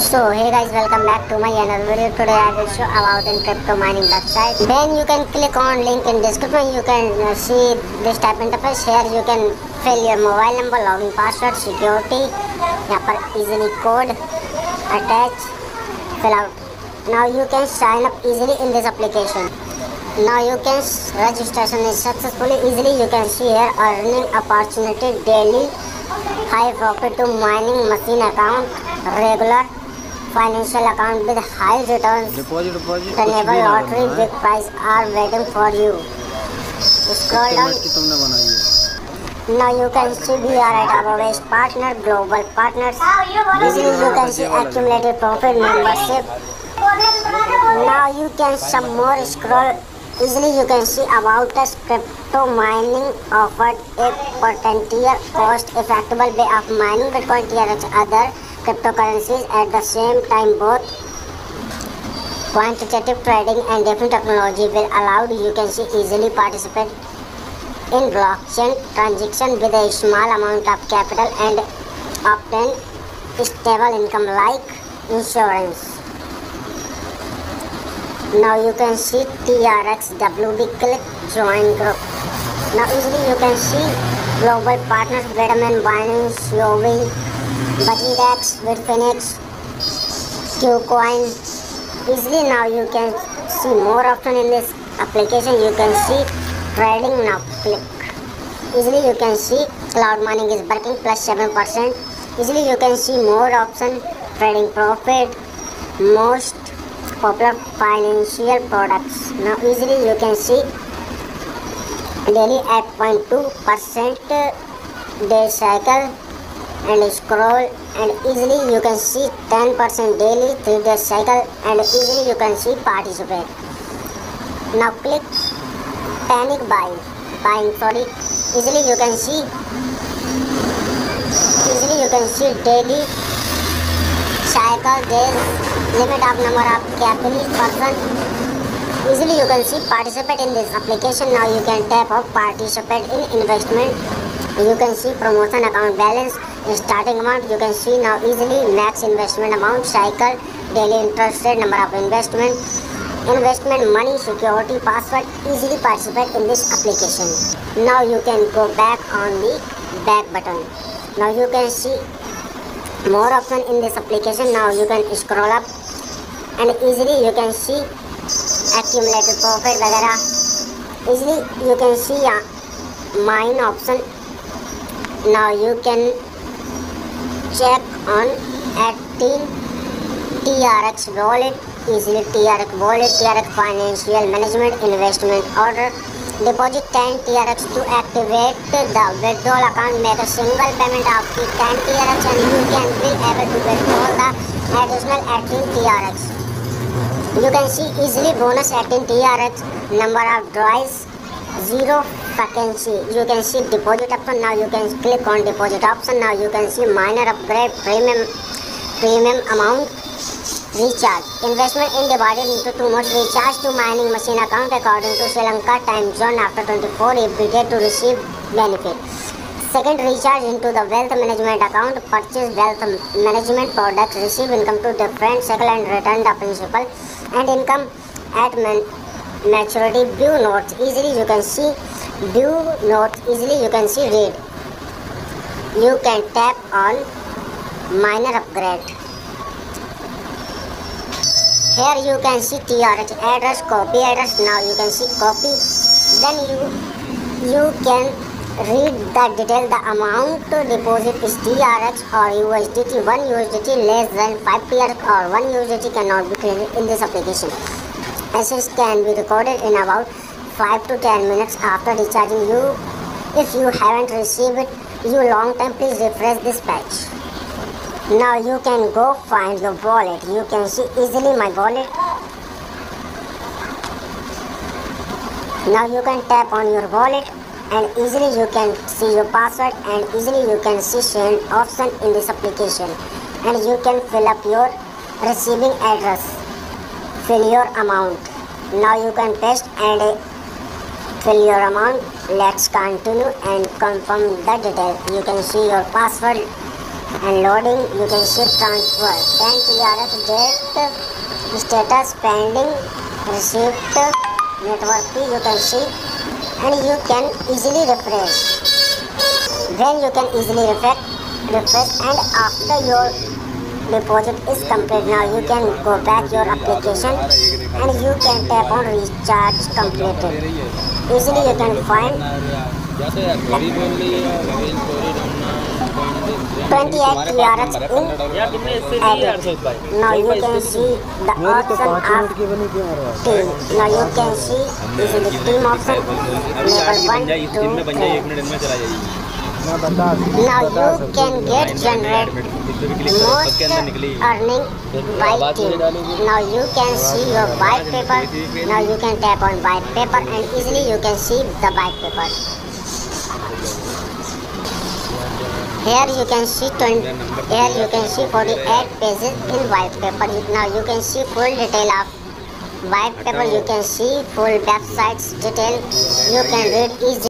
So hey guys, welcome back to my another video. Today I will show about in crypto mining website. Then you can click on link in description. You can see this type interface. Here you can fill your mobile number, login password, security. यहाँ पर easily code attach, fill out. Now you can sign up easily in this application. Now you can registration is successfully easily. You can see here earning opportunity daily, high profit to mining machine account, regular financial account with high returns, enable lottery, big prize are waiting for you. Scroll down. Now you can see we are at our base partner, global partners. Easily you can see accumulated profit, membership. Now you can some more scroll. Easily you can see about us crypto mining offered a potential cost-effective way of mining Bitcoin, TRX, other cryptocurrencies at the same time. Both quantitative trading and different technology will allow you can see easily participate in blockchain transaction with a small amount of capital and obtain stable income like insurance. Now you can see TRX WB, click join group. Now easily you can see global partners, Bitmain, Binance, Huobi, Buddydex, Bitfinex, Qcoin. Easily now you can see more option in this application. You can see trading. Now click. Easily you can see cloud mining is working plus 7%. Easily you can see more option, trading profit, most popular financial products. Now easily you can see daily 8.2% day cycle and scroll, and easily you can see 10% daily 3 day cycle, and easily you can see participate. Now click panic buying. Easily you can see daily cycle, days, limit of number of capital person. Easily you can see participate in this application. Now you can tap on participate in investment. You can see promotion account balance, starting amount. You can see now easily max investment amount, cycle, daily interest rate, number of investment, money, security, password. Easily participate in this application. Now you can go back on the back button. Now you can see more option in this application. Now you can scroll up and easily you can see accumulated profit वगैरह. Easily you can see mine option. Now you can check on 18 TRX wallet. Easily TRX wallet, TRX financial management, investment order. Deposit 10 TRX to activate the withdrawal account. Make a single payment of 10 TRX and you can be able to withdraw the additional 18 TRX. You can see easily bonus 18 TRX, number of draws 0 vacancy. You can see deposit option. Now you can click on deposit option. Now you can see minor upgrade, premium amount, recharge. Investment in divided into 2 modes. Recharge to mining machine account according to Sri Lanka time zone after 24 every day to receive benefit. Second, recharge into the wealth management account. Purchase wealth management products. Receive income to different cycle and return the principal and income at maturity. View notes. Easily you can see view notes. Easily you can see read. You can tap on minor upgrade. Here you can see TRX address, copy address. Now you can see copy. Then you can read the detail. The amount to deposit is TRX or USDT. 1 USDT less than 5 TRX or 1 USDT cannot be created in this application. Access can be recorded in about 5 to 10 minutes after recharging. If you haven't received it long time, please refresh this page. Now you can go find your wallet. You can see easily my wallet. Now you can tap on your wallet and easily you can see your password and easily you can see send option in this application, and you can fill up your receiving address, fill your amount. Now you can paste and fill your amount. Let's continue and confirm the detail. You can see your password and loading. You can see transfer 10 TRX date status pending received network fee. You can see, and you can easily refresh. Then you can easily refresh, and after your deposit is complete, now you can go back your application and you can tap on recharge completed. Easily you can find 28 TRX in edit. Now you can see the option of team. Now you can see easily team option level 1, 2, 3. Now you can get generate most earning by team. Now you can see your white paper. Now you can tap on white paper and easily you can see the white paper. Here you can see 48 pages in white paper. Now you can see full detail of white paper. You can see full websites detail. You can read easily.